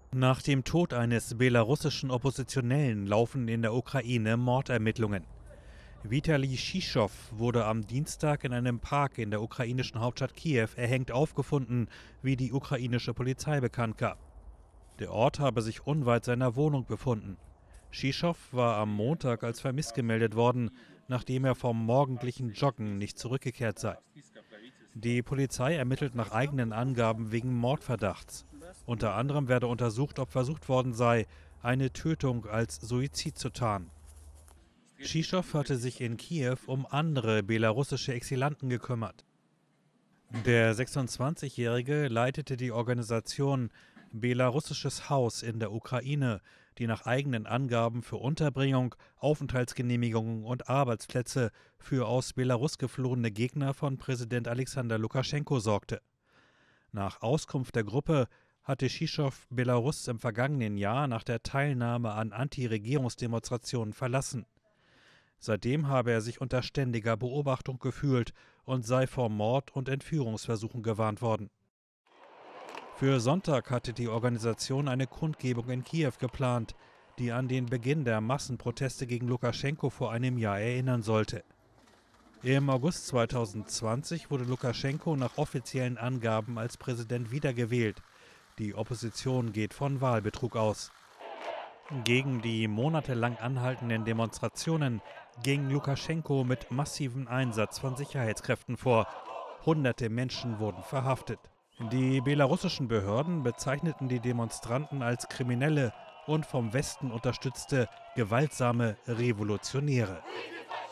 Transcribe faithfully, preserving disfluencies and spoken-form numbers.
Nach dem Tod eines belarussischen Oppositionellen laufen in der Ukraine Mordermittlungen. Vitali Schischow wurde am Dienstag in einem Park in der ukrainischen Hauptstadt Kiew erhängt aufgefunden, wie die ukrainische Polizei bekannt gab. Der Ort habe sich unweit seiner Wohnung befunden. Schischow war am Montag als vermisst gemeldet worden, nachdem er vom morgendlichen Joggen nicht zurückgekehrt sei. Die Polizei ermittelt nach eigenen Angaben wegen Mordverdachts. Unter anderem werde untersucht, ob versucht worden sei, eine Tötung als Suizid zu tarnen. Schischow hatte sich in Kiew um andere belarussische Exilanten gekümmert. Der sechsundzwanzigjährige leitete die Organisation Belarussisches Haus in der Ukraine, die nach eigenen Angaben für Unterbringung, Aufenthaltsgenehmigungen und Arbeitsplätze für aus Belarus geflohene Gegner von Präsident Alexander Lukaschenko sorgte. Nach Auskunft der Gruppe hatte Schischow Belarus im vergangenen Jahr nach der Teilnahme an Anti-Regierungsdemonstrationen verlassen. Seitdem habe er sich unter ständiger Beobachtung gefühlt und sei vor Mord- und Entführungsversuchen gewarnt worden. Für Sonntag hatte die Organisation eine Kundgebung in Kiew geplant, die an den Beginn der Massenproteste gegen Lukaschenko vor einem Jahr erinnern sollte. Im August zweitausendzwanzig wurde Lukaschenko nach offiziellen Angaben als Präsident wiedergewählt. Die Opposition geht von Wahlbetrug aus. Gegen die monatelang anhaltenden Demonstrationen ging Lukaschenko mit massivem Einsatz von Sicherheitskräften vor. Hunderte Menschen wurden verhaftet. Die belarussischen Behörden bezeichneten die Demonstranten als Kriminelle und vom Westen unterstützte gewaltsame Revolutionäre.